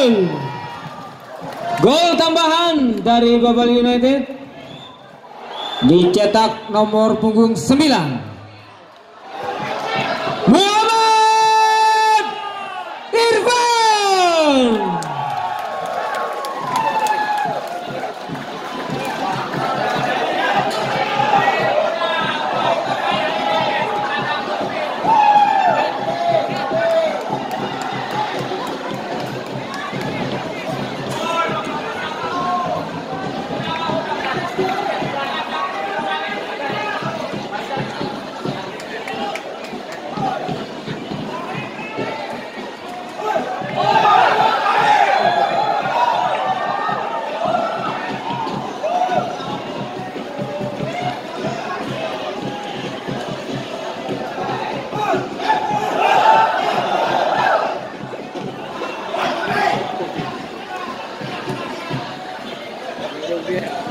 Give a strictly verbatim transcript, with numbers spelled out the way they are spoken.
gol. Gol tambahan dari Babal United dicetak nomor punggung sembilan Muhammad Irfan. Yeah.